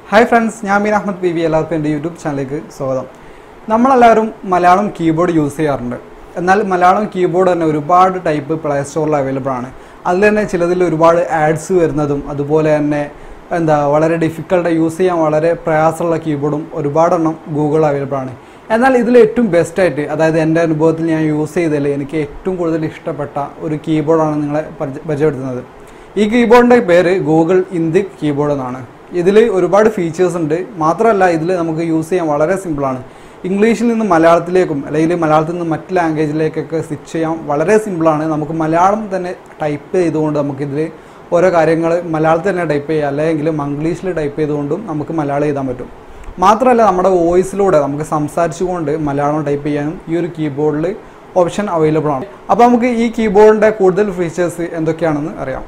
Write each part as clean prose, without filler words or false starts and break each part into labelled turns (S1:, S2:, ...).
S1: Hi friends, ഞാൻ മീൻ Ahmed B V. എല്ലാവർക്കും എൻ്റെ യൂട്യൂബ് ചാനലിലേക്ക് സ്വാഗതം. നമ്മളെല്ലാവരും മലയാളം കീബോർഡ് യൂസ് ചെയ്യാറുണ്ട്. എന്നാൽ മലയാളം കീബോർഡ് തന്നെ ഒരുപാട് ടൈപ്പ് പ്ലേ സ്റ്റോറിൽ അവൈലബിൾ ആണ്. അതിൽ തന്നെ ചിലതിൽ ഒരുപാട് ആഡ്സ് വരുന്നതും അതുപോലെ തന്നെ വളരെ ഡിഫിക്കൽട്ട് യൂസ് ചെയ്യാൻ വളരെ പ്രയാസമുള്ള കീബോർഡും ഒരുപാടെണ്ണം ഗൂഗിൾ അവൈലബിൾ ആണ്. എന്നാൽ ഇതിൽ ഏറ്റവും ബെസ്റ്റായിട്ട്, അതായത് എൻ്റെ അനുഭവത്തിൽ ഞാൻ യൂസ് ചെയ്തതിൽ എനിക്ക് ഏറ്റവും കൂടുതൽ ഇഷ്ടപ്പെട്ട ഒരു കീബോർഡാണ് നിങ്ങളെ പരിചയപ്പെടുത്തുന്നത്. ഈ കീബോർഡിൻ്റെ പേര് ഗൂഗിൾ ഇന്ദിക് കീബോർഡ് എന്നാണ്. ഇതിൽ ഒരുപാട് ഫീച്ചേഴ്സ് ഉണ്ട്. മാത്രമല്ല ഇതിൽ നമുക്ക് യൂസ് ചെയ്യാൻ വളരെ സിമ്പിളാണ്. ഇംഗ്ലീഷിൽ നിന്ന് മലയാളത്തിലേക്കും അല്ലെങ്കിൽ മലയാളത്തിൽ നിന്ന് മറ്റ് ലാംഗ്വേജിലേക്കൊക്കെ സ്വിച്ച് ചെയ്യാൻ വളരെ സിമ്പിളാണ്. നമുക്ക് മലയാളം തന്നെ ടൈപ്പ് ചെയ്തുകൊണ്ട് നമുക്കിതിൽ ഓരോ കാര്യങ്ങൾ മലയാളത്തിൽ തന്നെ ടൈപ്പ് ചെയ്യുക, അല്ലെങ്കിൽ മംഗ്ലീഷിൽ ടൈപ്പ് ചെയ്തുകൊണ്ടും നമുക്ക് മലയാളം എഴുതാൻ പറ്റും. മാത്രമല്ല നമ്മുടെ വോയിസിലൂടെ നമുക്ക് സംസാരിച്ചുകൊണ്ട് മലയാളം ടൈപ്പ് ചെയ്യാനും ഈ ഒരു കീബോർഡിൽ ഓപ്ഷൻ അവൈലബിൾ ആണ്. അപ്പോൾ നമുക്ക് ഈ കീബോർഡിൻ്റെ കൂടുതൽ ഫീച്ചേഴ്സ് എന്തൊക്കെയാണെന്ന് അറിയാം.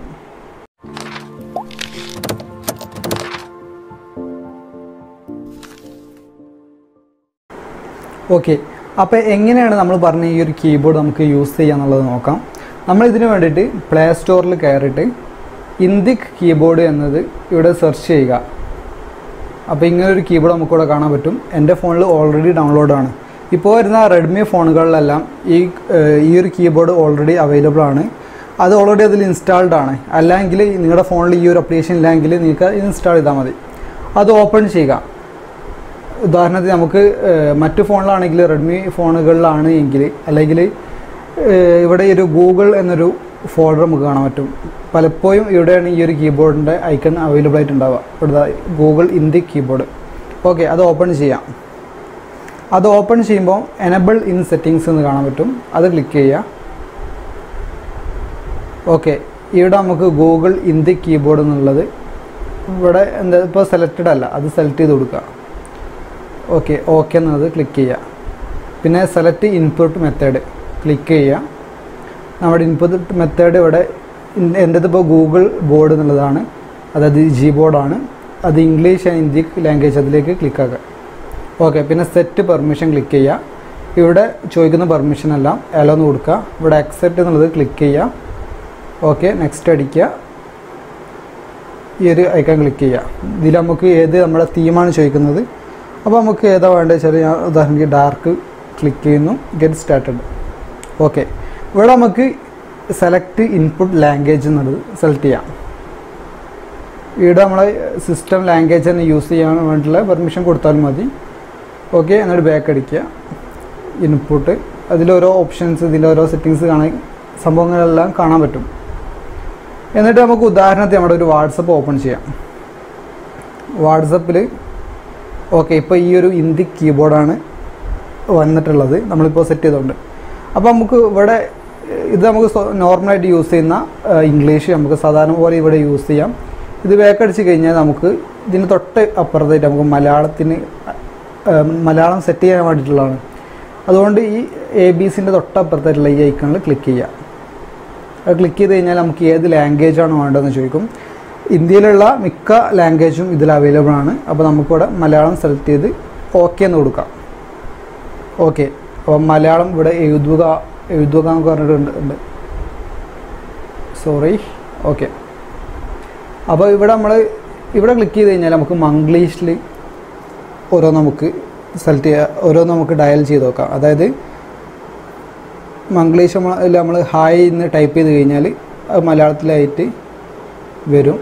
S1: ഓക്കെ, അപ്പോൾ എങ്ങനെയാണ് നമ്മൾ പറഞ്ഞ ഈ ഒരു കീബോർഡ് നമുക്ക് യൂസ് ചെയ്യുക എന്നുള്ളത് നോക്കാം. നമ്മൾ ഇതിന് വേണ്ടിയിട്ട് പ്ലേ സ്റ്റോറിൽ കയറിയിട്ട് ഇന്ദിക് കീബോർഡ് എന്നത് ഇവിടെ സെർച്ച് ചെയ്യുക. അപ്പോൾ ഇങ്ങനൊരു കീബോർഡ് നമുക്കിവിടെ കാണാൻ പറ്റും. എൻ്റെ ഫോണിൽ ഓൾറെഡി ഡൗൺലോഡാണ്. ഇപ്പോൾ വരുന്ന റെഡ്മി ഫോണുകളിലെല്ലാം ഈ ഒരു കീബോർഡ് ഓൾറെഡി അവൈലബിൾ ആണ്. അത് ഓൾറെഡി അതിൽ ഇൻസ്റ്റാൾഡ് ആണ്. അല്ലെങ്കിൽ നിങ്ങളുടെ ഫോണിൽ ഈ ഒരു അപ്ലിക്കേഷൻ ഇല്ലെങ്കിൽ നിങ്ങൾക്ക് ഇൻസ്റ്റാൾ ചെയ്താൽ മതി. അത് ഓപ്പൺ ചെയ്യുക. ഉദാഹരണത്തിന് നമുക്ക് മറ്റു ഫോണിലാണെങ്കിൽ റെഡ്മി ഫോണുകളിലാണ് എങ്കിൽ, അല്ലെങ്കിൽ ഇവിടെ ഒരു ഗൂഗിൾ എന്നൊരു ഫോൾഡർ നമുക്ക് കാണാൻ പറ്റും. പലപ്പോഴും ഇവിടെയാണ് ഈ ഒരു കീബോർഡിൻ്റെ ഐക്കൺ അവൈലബിൾ ആയിട്ടുണ്ടാവുക. ഇവിടെ ഗൂഗിൾ ഇന്ദിക് കീബോർഡ്. ഓക്കെ, അത് ഓപ്പൺ ചെയ്യാം. അത് ഓപ്പൺ ചെയ്യുമ്പോൾ എനബിൾ ഇൻ സെറ്റിങ്സ് എന്ന് കാണാൻ പറ്റും. അത് ക്ലിക്ക് ചെയ്യുക. ഓക്കെ, ഇവിടെ നമുക്ക് ഗൂഗിൾ ഇന്ദിക് കീബോർഡ് എന്നുള്ളത് ഇവിടെ ഇപ്പോൾ സെലക്റ്റഡ് അല്ല, അത് സെലക്ട് ചെയ്ത് കൊടുക്കുക. ഓക്കെ എന്നത് ക്ലിക്ക് ചെയ്യുക. പിന്നെ സെലക്ട് ഇൻപുട്ട് മെത്തേഡ് ക്ലിക്ക് ചെയ്യുക. നമ്മുടെ ഇൻപുട്ട് മെത്തേഡ് ഇവിടെ എൻ്റെതിപ്പോൾ ഗൂഗിൾ ബോർഡ് എന്നുള്ളതാണ്, അതായത് ജി ബോർഡാണ്. അത് ഇംഗ്ലീഷ് ആൻഡ് ഇന്ദിക് ലാംഗ്വേജ്, അതിലേക്ക് ക്ലിക്ക് ആക്കുക. ഓക്കെ, പിന്നെ സെറ്റ് പെർമിഷൻ ക്ലിക്ക് ചെയ്യുക. ഇവിടെ ചോദിക്കുന്ന പെർമിഷൻ എല്ലാം എല്ലോ എന്ന് കൊടുക്കുക. ഇവിടെ അക്സെപ്റ്റ് എന്നുള്ളത് ക്ലിക്ക് ചെയ്യുക. ഓക്കെ, നെക്സ്റ്റ് അടിക്കുക. ഈ ഒരു ഐക്കൺ ക്ലിക്ക് ചെയ്യുക. ഇതിൽ നമുക്ക് ഏത് നമ്മുടെ തീമാണ് ചോദിക്കുന്നത്. അപ്പോൾ നമുക്ക് ഏതാ വേണ്ടത് വെച്ചാൽ ഞാൻ ഉദാഹരണത്തിന് ഡാർക്ക് ക്ലിക്ക് ചെയ്യുന്നു. Get started. ഓക്കെ, ഇവിടെ നമുക്ക് സെലക്ട് ഇൻപുട്ട് ലാംഗ്വേജ് എന്നുള്ളത് സെലക്ട് ചെയ്യാം. ഇവിടെ നമ്മളെ സിസ്റ്റം ലാംഗ്വേജ് തന്നെ യൂസ് ചെയ്യാൻ വേണ്ടിയിട്ടുള്ള പെർമിഷൻ കൊടുത്താലും മതി. ഓക്കെ, എന്നിട്ട് ബാക്ക് അടിക്കുക. ഇൻപുട്ട്, അതിലോരോ ഓപ്ഷൻസ്, ഇതിൻ്റെ ഓരോ സെറ്റിങ്സ് സംഭവങ്ങളെല്ലാം കാണാൻ പറ്റും. എന്നിട്ട് നമുക്ക് ഉദാഹരണത്തിന് നമ്മുടെ ഒരു വാട്സപ്പ് ഓപ്പൺ ചെയ്യാം. വാട്സപ്പിൽ ഓക്കെ, ഇപ്പോൾ ഈ ഒരു ഇന്ദിക് കീബോർഡാണ് വന്നിട്ടുള്ളത്, നമ്മളിപ്പോൾ സെറ്റ് ചെയ്തുകൊണ്ട്. അപ്പോൾ നമുക്ക് ഇവിടെ ഇത് നമുക്ക് നോർമലായിട്ട് യൂസ് ചെയ്യുന്ന ഇംഗ്ലീഷ് നമുക്ക് സാധാരണ പോലെ ഇവിടെ യൂസ് ചെയ്യാം. ഇത് ബാക്കടിച്ച് കഴിഞ്ഞാൽ നമുക്ക് ഇതിന് തൊട്ട് അപ്പുറത്തായിട്ട് നമുക്ക് മലയാളം സെറ്റ് ചെയ്യാൻ വേണ്ടിയിട്ടുള്ളതാണ്. അതുകൊണ്ട് ഈ ABCൻ്റെ തൊട്ടപ്പുറത്തായിട്ടുള്ള ഈ ഐക്കണിൽ ക്ലിക്ക് ചെയ്യുക. അത് ക്ലിക്ക് ചെയ്ത് കഴിഞ്ഞാൽ നമുക്ക് ഏത് ലാംഗ്വേജാണ് വേണ്ടതെന്ന് ചോദിക്കും. ഇന്ത്യയിലുള്ള മിക്ക ലാംഗ്വേജും ഇതിൽ അവൈലബിൾ ആണ്. അപ്പോൾ നമുക്കിവിടെ മലയാളം സെലക്ട് ചെയ്ത് ഓക്കെ എന്ന് കൊടുക്കാം. ഓക്കെ, അപ്പോൾ മലയാളം ഇവിടെ എഴുതുക എന്നൊക്കെ പറഞ്ഞിട്ടുണ്ട്. സോറി. ഓക്കെ, അപ്പോൾ ഇവിടെ ക്ലിക്ക് ചെയ്ത് കഴിഞ്ഞാൽ നമുക്ക് മംഗ്ലീഷിൽ നമുക്ക് സെലക്ട് ചെയ്യുക, നമുക്ക് ഡയൽ ചെയ്ത് നോക്കാം. അതായത് മംഗ്ലീഷ് നമ്മൾ ഹായ് എന്ന് ടൈപ്പ് ചെയ്ത് കഴിഞ്ഞാൽ അത് മലയാളത്തിലായിട്ട് വരും.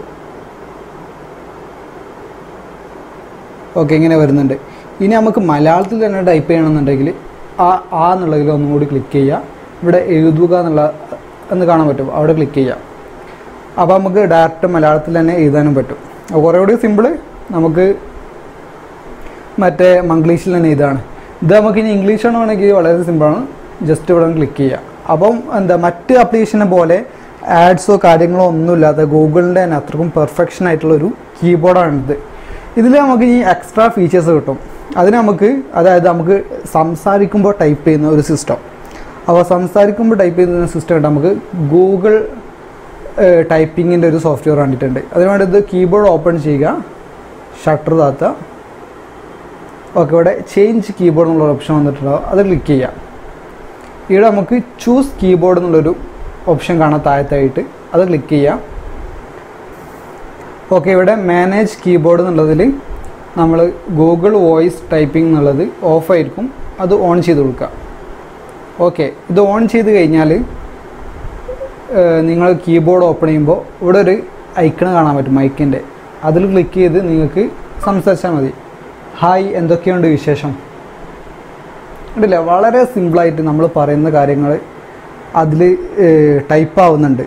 S1: ഓക്കെ, ഇങ്ങനെ വരുന്നുണ്ട്. ഇനി നമുക്ക് മലയാളത്തിൽ തന്നെ ടൈപ്പ് ചെയ്യണമെന്നുണ്ടെങ്കിൽ ആ എന്നുള്ളതിൽ ഒന്നും കൂടി ക്ലിക്ക് ചെയ്യുക. ഇവിടെ എഴുതുക എന്ന് കാണാൻ പറ്റും, അവിടെ ക്ലിക്ക് ചെയ്യുക. അപ്പോൾ നമുക്ക് ഡയറക്റ്റ് മലയാളത്തിൽ തന്നെ എഴുതാനും പറ്റും. കുറേ കൂടി സിമ്പിൾ നമുക്ക് മറ്റേ മംഗ്ലീഷിൽ തന്നെ ഇതാണ്. ഇത് നമുക്ക് ഇനി ഇംഗ്ലീഷാണ് വേണമെങ്കിൽ വളരെ സിമ്പിളാണ്. ജസ്റ്റ് ഇവിടെ ക്ലിക്ക് ചെയ്യുക. അപ്പം മറ്റ് ആപ്ലിക്കേഷനെ പോലെ ആഡ്സോ കാര്യങ്ങളോ ഒന്നുമില്ലാത്ത ഗൂഗിളിൻ്റെ തന്നെ അത്രക്കും പെർഫെക്ഷൻ ആയിട്ടുള്ളൊരു കീബോർഡാണിത്. ഇതിൽ നമുക്ക് ഈ എക്സ്ട്രാ ഫീച്ചേഴ്സ് കിട്ടും. അതിന് അതായത് നമുക്ക് സംസാരിക്കുമ്പോൾ ടൈപ്പ് ചെയ്യുന്ന ഒരു സിസ്റ്റം. അപ്പോൾ സംസാരിക്കുമ്പോൾ ടൈപ്പ് ചെയ്യുന്ന സിസ്റ്റം ആയിട്ട് നമുക്ക് ഗൂഗിൾ ടൈപ്പിങ്ങിൻ്റെ ഒരു സോഫ്റ്റ്വെയർ കണ്ടിട്ടുണ്ട്. അതിനുവേണ്ടി ഇത് കീബോർഡ് ഓപ്പൺ ചെയ്യുക, ഷട്ടർ താത്തുക. ഓക്കെ, ഇവിടെ ചേഞ്ച് കീബോർഡ് എന്നുള്ള ഓപ്ഷൻ വന്നിട്ടുണ്ടാവും. അത് ക്ലിക്ക് ചെയ്യുക. ഇവിടെ നമുക്ക് ചൂസ് കീബോർഡ് എന്നുള്ളൊരു ഓപ്ഷൻ കാണാൻ താഴത്തായിട്ട്, അത് ക്ലിക്ക് ചെയ്യുക. ഓക്കെ, ഇവിടെ മാനേജ് കീബോർഡ് എന്നുള്ളതിൽ നമ്മൾ ഗൂഗിൾ വോയിസ് ടൈപ്പിംഗ് എന്നുള്ളത് ഓഫായിരിക്കും, അത് ഓൺ ചെയ്ത് കൊടുക്കുക. ഓക്കെ, ഇത് ഓൺ ചെയ്ത് കഴിഞ്ഞാൽ നിങ്ങൾ കീബോർഡ് ഓപ്പൺ ചെയ്യുമ്പോൾ ഇവിടെ ഒരു ഐക്കൺ കാണാൻ പറ്റും മൈക്കിൻ്റെ. അതിൽ ക്ലിക്ക് ചെയ്ത് നിങ്ങൾക്ക് സംസാരിച്ചാൽ മതി. ഹായ്, എന്തൊക്കെയുണ്ട് വിശേഷം? ഉണ്ടല്ലേ, വളരെ സിമ്പിളായിട്ട് നമ്മൾ പറയുന്ന കാര്യങ്ങൾ അതിൽ ടൈപ്പ് ആവുന്നുണ്ട്.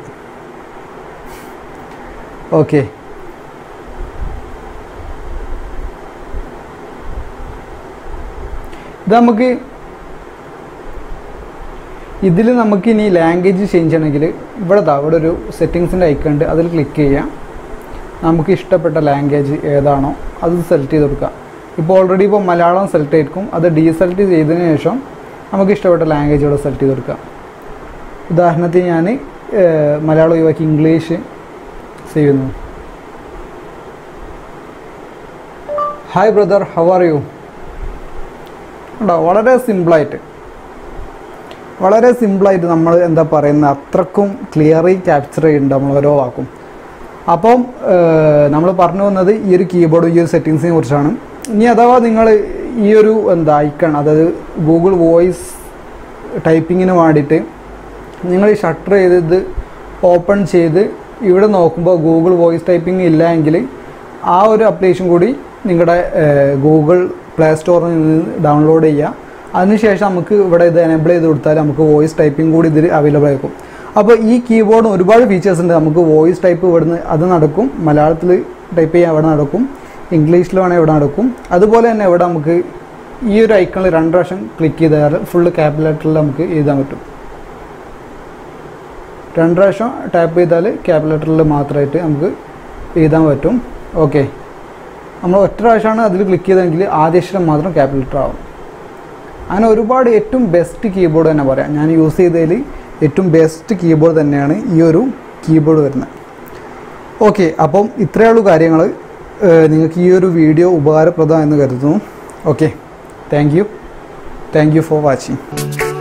S1: ഓക്കെ, ഇത് നമുക്ക് ഇതിൽ നമുക്ക് ഇനി ലാംഗ്വേജ് ചേഞ്ച് ചെയ്യണമെങ്കിൽ ഇവിടെ ഒരു സെറ്റിങ്സിൻ്റെ ഐക്കൺ ഉണ്ട്, അതിൽ ക്ലിക്ക് ചെയ്യാം. നമുക്ക് ഇഷ്ടപ്പെട്ട ലാംഗ്വേജ് ഏതാണോ അത് സെലക്ട് ചെയ്ത് കൊടുക്കുക. ഇപ്പോൾ ഓൾറെഡി ഇപ്പോൾ മലയാളം സെലക്ട് ചെയ്തിരിക്കും, അത് ഡീസെലക്ട് ചെയ്തതിന് ശേഷം നമുക്ക് ഇഷ്ടപ്പെട്ട ലാംഗ്വേജ് ഇവിടെ സെലക്ട് ചെയ്ത് കൊടുക്കുക. ഉദാഹരണത്തിന് ഞാൻ മലയാളം ഒഴിവാക്കി ഇംഗ്ലീഷ് ചെയ്യുന്നു. Hi brother, how are you? ഉണ്ടോ, വളരെ സിമ്പിളായിട്ട് നമ്മൾ എന്താ പറയുന്നത് അത്രക്കും ക്ലിയറി ക്യാപ്ചർ ചെയ്യുന്നുണ്ട് നമ്മൾ ഓരോ വാക്കും. അപ്പം നമ്മൾ പറഞ്ഞു വന്നത് ഈ ഒരു കീബോർഡ് ഈ ഒരു സെറ്റിങ്സിനെ കുറിച്ചാണ്. ഇനി അഥവാ നിങ്ങൾ ഈ ഒരു ഐക്കൺ, അതായത് ഗൂഗിൾ വോയിസ് ടൈപ്പിങ്ങിന് വേണ്ടിയിട്ട് നിങ്ങൾ ഈ ഷട്ടർ ചെയ്ത് ഓപ്പൺ ചെയ്ത് ഇവിടെ നോക്കുമ്പോൾ ഗൂഗിൾ വോയിസ് ടൈപ്പിംഗ് ഇല്ല എങ്കിൽ ആ ഒരു അപ്ലിക്കേഷൻ കൂടി നിങ്ങളുടെ ഗൂഗിൾ പ്ലേ സ്റ്റോറിൽ നിന്ന് ഡൗൺലോഡ് ചെയ്യുക. അതിനുശേഷം നമുക്ക് ഇവിടെ ഇത് എനേബിൾ ചെയ്ത് കൊടുത്താൽ നമുക്ക് വോയിസ് ടൈപ്പിംഗ് കൂടി ഇതിൽ അവൈലബിൾ ആയിരിക്കും. അപ്പോൾ ഈ കീബോർഡിന് ഒരുപാട് ഫീച്ചേഴ്സ് ഉണ്ട്. നമുക്ക് വോയിസ് ടൈപ്പ് ഇവിടുന്ന് അത് നടക്കും, മലയാളത്തിൽ ടൈപ്പ് ചെയ്യാൻ ഇവിടെ നടക്കും, ഇംഗ്ലീഷിൽ വേണമെങ്കിൽ ഇവിടെ നടക്കും. അതുപോലെ തന്നെ ഇവിടെ നമുക്ക് ഈ ഒരു ഐക്കണിൽ 2 പ്രാവശ്യം ക്ലിക്ക് ചെയ്താൽ ഫുള്ള് ക്യാപിറ്റലിൽ നമുക്ക് എഴുതാൻ പറ്റും. 2 പ്രാവശ്യം ടാപ്പ് ചെയ്താൽ ക്യാപിറ്റലിൽ മാത്രമായിട്ട് നമുക്ക് എഴുതാൻ പറ്റും. ഓക്കെ, നമ്മൾ ഒറ്റ പ്രാവശ്യമാണ് അതിൽ ക്ലിക്ക് ചെയ്തതെങ്കിൽ ആദ്യ അക്ഷരം മാത്രം ക്യാപിറ്റൽ ആവും. അങ്ങനെ ഒരുപാട് ഏറ്റവും ബെസ്റ്റ് കീബോർഡ് തന്നെ പറയാം. ഞാൻ യൂസ് ചെയ്തതിൽ ഏറ്റവും ബെസ്റ്റ് കീബോർഡ് തന്നെയാണ് ഈ ഒരു കീബോർഡ് വരുന്നത്. ഓക്കെ, അപ്പം ഇത്രയുള്ള കാര്യങ്ങൾ. നിങ്ങൾക്ക് ഈ ഒരു വീഡിയോ ഉപകാരപ്രദം എന്ന് കരുതുന്നു. Okay, thank you for watching.